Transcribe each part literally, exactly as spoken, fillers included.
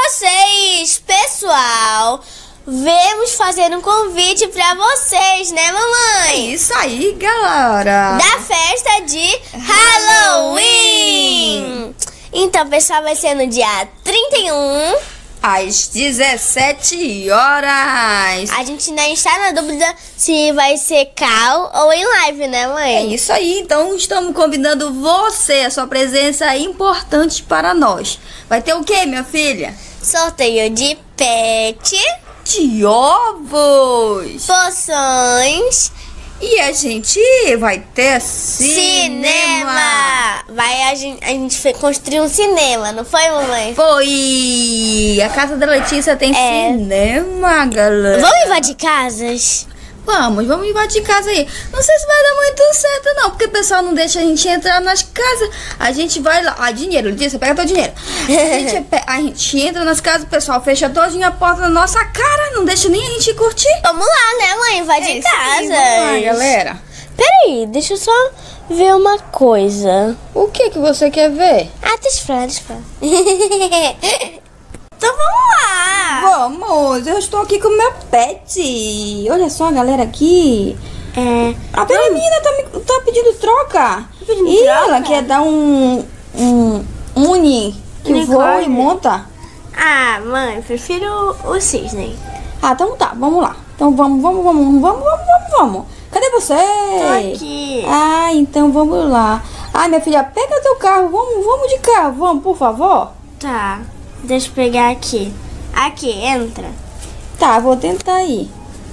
vocês, pessoal. Vamos fazer um convite pra vocês, né, mamãe? É isso aí, galera. Da festa de Halloween. Então, pessoal, vai ser no dia trinta e um. Às dezessete horas. A gente ainda está na dúvida se vai ser call ou em live, né, mãe? É isso aí, então estamos convidando você, a sua presença é importante para nós. Vai ter o quê, minha filha? Sorteio de pet, De ovos. poções, E a gente vai ter cinema. cinema. Vai a gente, a gente foi construir um cinema, não foi, mamãe? Foi! A casa da Letícia tem É. cinema, galera. Vamos invadir casas? Vamos, vamos invadir casa aí. Não sei se vai dar muito certo, não, porque o pessoal não deixa a gente entrar nas casas. A gente vai lá. Ah, dinheiro, Letícia, pega teu dinheiro. A gente, pe- a gente entra nas casas, o pessoal fecha todinha a porta na nossa cara, não deixa nem a gente curtir. Vamos lá, né, mãe? Invadir É isso aí, casas. vamos lá, galera. Peraí, deixa eu só ver uma coisa. O que que você quer ver? Ah, tem flores, pá. Então vamos lá. Vamos, eu estou aqui com o meu pet. Olha só a galera aqui. É. A pera menina tá, me- tá pedindo troca. pedindo Ih, troca? ela quer dar um. Um. Uni que Unicórnio? voa e monta. Ah, mãe, prefiro o cisne. Ah, então tá, vamos lá. Então vamos, vamos, vamos, vamos, vamos, vamos, vamos. Cadê você? Tô aqui. Ah, então vamos lá. Ah, minha filha, pega teu carro, vamos, vamos de carro, vamos, por favor. Tá, deixa eu pegar aqui. Aqui, entra. Tá, vou tentar ir.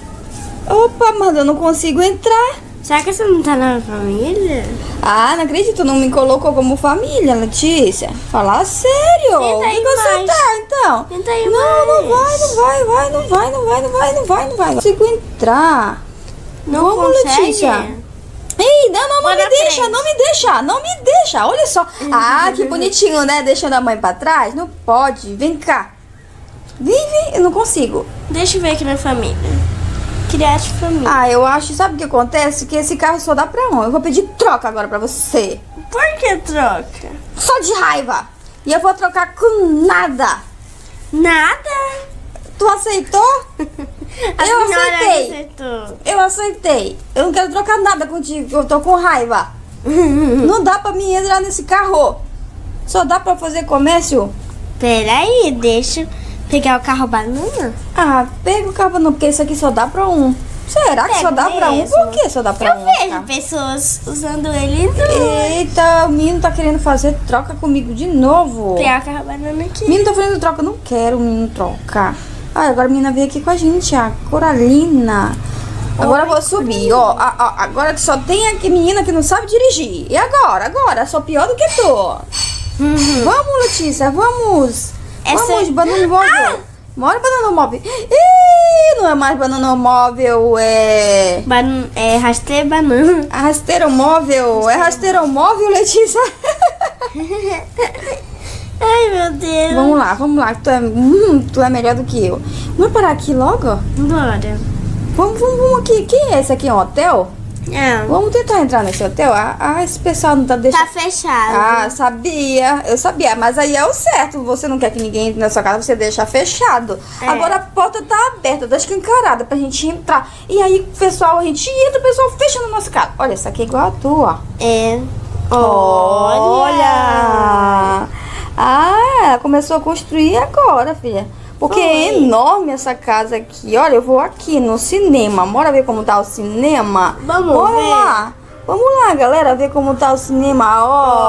Opa, mas eu não consigo entrar. Será que você não tá na família? Ah, não acredito, não me colocou como família, Letícia. Falar sério. Tenta Onde ir você mais. tá, então? Tenta ir Não, não mais. vai, não vai, vai, não vai, não vai, não vai, não vai, não vai. Não consigo entrar. Não Vamos, consegue? Letícia. Ei, não, não, não Bora me na deixa, frente. não me deixa, não me deixa. Olha só. Ah, que bonitinho, né? Deixando a mãe pra trás. Não pode. Vem cá. Vem, vem. Eu não consigo. Deixa eu ver aqui na família. Criar de família. Ah, eu acho, sabe o que acontece? Que esse carro só dá pra um. Eu vou pedir troca agora pra você. Por que troca? Só de raiva. E eu vou trocar com nada. Nada. Tu aceitou? A Eu senhora aceitei. aceitou. Eu aceitei. Eu não quero trocar nada contigo. Eu tô com raiva. Não dá pra mim entrar nesse carro. Só dá pra fazer comércio. Peraí, deixa eu pegar o carro banana. Ah, pega o carro não, porque isso aqui só dá pra um. Será que Pega só dá pra um? mesmo. Por que só dá pra Eu um? vejo carro? pessoas usando ele no... Eita, o menino tá querendo fazer troca comigo de novo. Pegar o carro banana aqui. O menino tá fazendo troca, eu não quero o menino trocar. Ah, agora a menina veio aqui com a gente, a Coralina. Agora eu vou subir, ó. A- a- Agora que só tem aqui menina que não sabe dirigir. E agora? Agora, sou pior do que tu. Uhum. Vamos, Letícia, vamos. Essa- Vamos, banana móvel. Bora, banana móvel. Ih, não é mais banana móvel, é... Ban é rasteiro banana. Rasteiro móvel. É rasteiro móvel, Letícia? Ai, meu Deus. Vamos lá, vamos lá. Tu é, hum, tu é melhor do que eu. Vamos parar aqui logo? Bora. Vamos, vamos, vamos aqui. Quem é esse aqui? É um hotel? É. Vamos tentar entrar nesse hotel? Ah, ah, esse pessoal não tá deixando... Tá fechado. Ah, sabia. Eu sabia. Mas aí é o certo. Você não quer que ninguém entre na sua casa, você deixa fechado. É. Agora a porta tá aberta, tá escancarada pra gente entrar. E aí, pessoal, a gente entra, o pessoal fecha na nossa casa. Olha, essa aqui é igual a tua. É. Olha! Ah, ela começou a construir agora, filha. Porque Foi. é enorme essa casa aqui. Olha, eu vou aqui no cinema. Bora ver como tá o cinema? Vamos Bora ver. lá. Vamos lá, galera, ver como tá o cinema.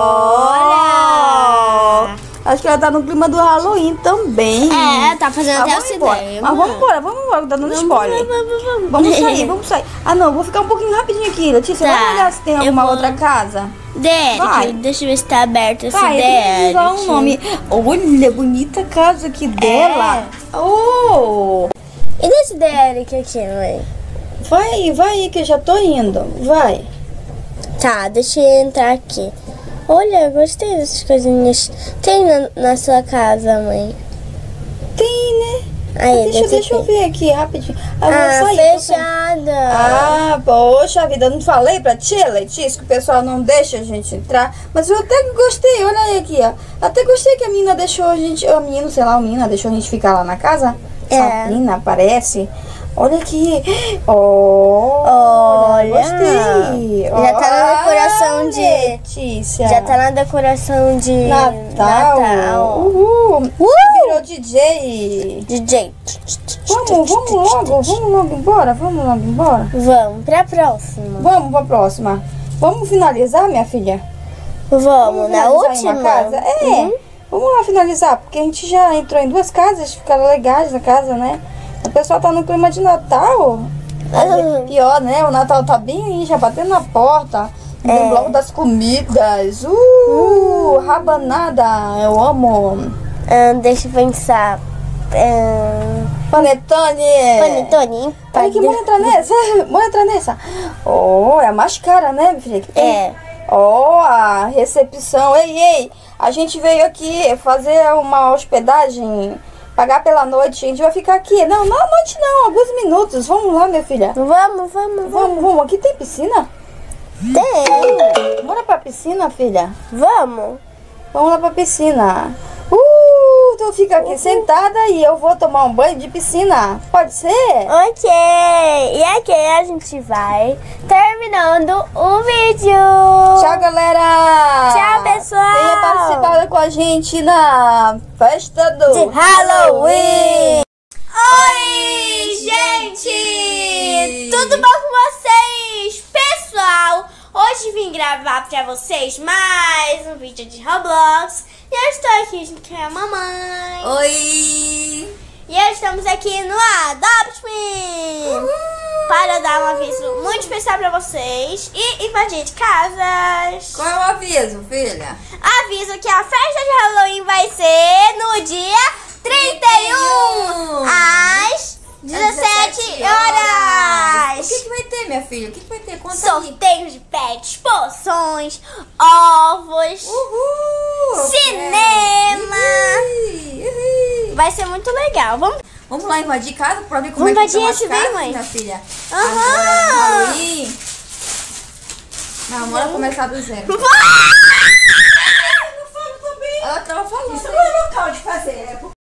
Olha! Olha! Acho que ela tá no clima do Halloween também. É, tá fazendo Mas até o vamos embora. cinema. Mas vamos embora, vamos embora, tá dando spoiler. Vamos, vamos, vamos. Vamos sair, vamos sair. Ah, não, vou ficar um pouquinho rapidinho aqui, Letícia. Tá, Vamos olhar se tem eu alguma vou- outra casa. Derek, Vai. deixa eu ver se tá aberto esse Pai, eu tenho que Derek. usar um nome. Olha, bonita a casa aqui dela. Oh! E desse Derek aqui, mãe? Vai, vai aí que eu já tô indo. Vai. Tá, deixa eu entrar aqui. Olha, gostei dessas coisinhas. Tem na, na sua casa, mãe? Tem, né? Aí, deixa, deixa eu ver aqui rapidinho. Ah, ah, sair, fechada. Ah, poxa vida, eu não falei pra tia, Letícia, que o pessoal não deixa a gente entrar. Mas eu até gostei, olha aí aqui, ó. Até gostei que a menina deixou a gente, a menina, sei lá, a menina deixou a gente ficar lá na casa. É. Sabrina, parece. Olha aqui. Oh, Olha. Gostei. Já tá na decoração de... Letícia. Já tá na decoração de... Natal. Natal. Uhul. Uh! Virou D J. D J. Vamos, vamos logo, vamos logo embora, vamos logo embora. Vamos pra próxima. Vamos pra próxima. Vamos finalizar, minha filha? Vamos, na finalizar em última? uma casa? É, Uhum. Vamos lá finalizar, porque a gente já entrou em duas casas, ficaram legais na casa, né? O pessoal tá no clima de Natal. Uhum. Pior, né? O Natal tá bem aí, já batendo na porta. É. No bloco das comidas. Uh, Uhum. rabanada, eu amo. Ah, deixa eu pensar. Ah, Panetone. Panetone. Olha aqui, vamos entrar nessa. Vamos entrar nessa. Oh, é a mais cara, né, minha filha? Que tem. É. Ó, a recepção. Ei, ei, a gente veio aqui fazer uma hospedagem, pagar pela noite. A gente vai ficar aqui. Não, não à noite não, alguns minutos. Vamos lá, minha filha. Vamos, vamos, vamos. Vamos, vamos. Aqui tem piscina? Tem. Bora pra piscina, filha. Vamos. Vamos lá pra piscina. Uh, tu fica aqui sentada e eu vou tomar um banho de piscina. Pode ser? Ok. E aqui a gente vai terminando o vídeo. Tchau, galera. Tchau, pessoal. Venha participar com a gente na festa do De Halloween. Oi, gente! Tudo bom com vocês? Pessoal, hoje vim gravar pra vocês mais um vídeo de Roblox. E eu estou aqui junto com a mamãe. Oi! E hoje estamos aqui no Adopt Me para dar um aviso muito especial pra vocês e invadir casas. Qual é o aviso, filha? Aviso que a festa de Halloween vai ser no dia trinta e um, às dezessete horas. O que, que vai ter, minha filha? O que, que vai ter? Conta aí. Sorteios de pets, poções, ovos, Uhul! cinema. Ih, ih. Vai ser muito legal. Vamos. Vamos lá invadir casa pra ver como Vamos é que invadir são esse as daí, casas, mãe? minha filha. Aham. Agora é Halloween. Não, bora começar do zero. Ela tava falando. Isso não é local de fazer, é